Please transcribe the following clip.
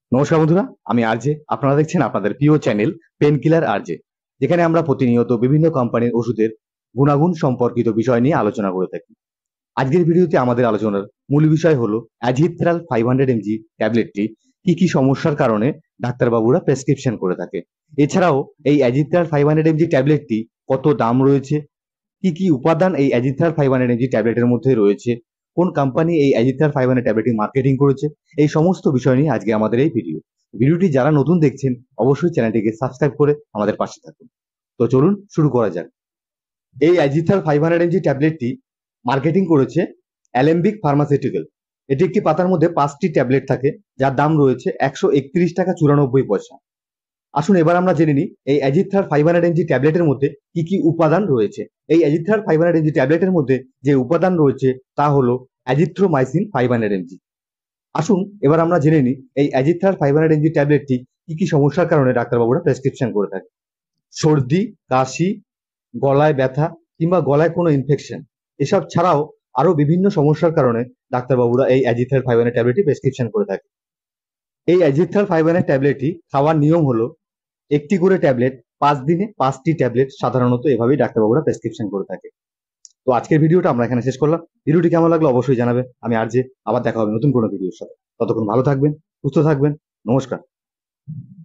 নমস্কার বন্ধুরা, আমি আরজে। আপনারা দেখছেন আপনাদের প্রিয় চ্যানেল পেন কিলার আরজে, যেখানে আমরা প্রতিনিয়ত বিভিন্ন কোম্পানির ওষুধের গুণাগুণ সম্পর্কিত বিষয় নিয়ে আলোচনা করে থাকি। আজকের ভিডিওতে আমাদের আলোচনার মূল বিষয় হলো অ্যাজিথ্রাল 500 mg ট্যাবলেটটি কি কি সমস্যার কারণে ডাক্তারবাবুরা প্রেসক্রিপশন করে থাকে। এছাড়াও এই অ্যাজিথ্রাল 500 mg ট্যাবলেটটি কত দাম রয়েছে, কি কি উপাদান এই অ্যাজিথ্রাল 500 mg ট্যাবলেটের মধ্যে রয়েছে, কোন কোম্পানি এই অ্যাজিথ্রাল 500 ট্যাবলেটটি মার্কেটিং করেছে, এই সমস্ত বিষয় নিয়ে আজকে আমাদের এই ভিডিওটি যারা নতুন দেখছেন অবশ্যই চ্যানেলটিকে সাবস্ক্রাইব করে আমাদের পাশে থাকুন। তো চলুন শুরু করা যাক। এই অ্যাজিথ্রাল 500 mg ট্যাবলেটটি মার্কেটিং করেছে অ্যালেম্বিক ফার্মাসিউটিক্যাল। এটি একটি পাতার মধ্যে 5টি ট্যাবলেট থাকে, যার দাম রয়েছে 131 টাকা 94 পয়সা। আসুন এবার আমরা জেনে নিই এই অ্যাজিথ্রাল 500 mg ট্যাবলেটের মধ্যে কি কি উপাদান রয়েছে। এই অ্যাজিথ্রাল 500 mg ট্যাবলেটের মধ্যে যে উপাদান রয়েছে তা হলো অ্যাজিথ্রোমাইসিন 500 mg। আসুন এবার আমরা জেনে নিই এই অ্যাজিথ্রাল 500 mg ট্যাবলেটটি কি কি সমস্যার কারণে ডাক্তারবাবুরা প্রেসক্রিপশন করে থাকে। সর্দি, কাশি, গলায় ব্যথা কিংবা গলায় কোনো ইনফেকশন, এসব ছাড়াও আরো বিভিন্ন সমস্যার কারণে ডাক্তারবাবুরা এই অ্যাজিথ্রাল 500 ট্যাবলেটটি প্রেসক্রিপশন করে থাকে। এই অ্যাজিথ্রাল 500 ট্যাবলেটটি খাওয়ার নিয়ম হলো একটি করে ট্যাবলেট 5 দিনে 5টি ট্যাবলেট, সাধারণত এভাবেই ডাক্তারবাবুরা প্রেসক্রিপশন করে থাকে। তো আজকের ভিডিওটা আমরা এখানে শেষ করলাম। ভিডিওটি কেমন লাগলো অবশ্যই জানাবে। আমি আরজে, আবার দেখা হবে নতুন কোনো ভিডিওর সাথে। ততক্ষণ ভালো থাকবেন, সুস্থ থাকবেন। নমস্কার।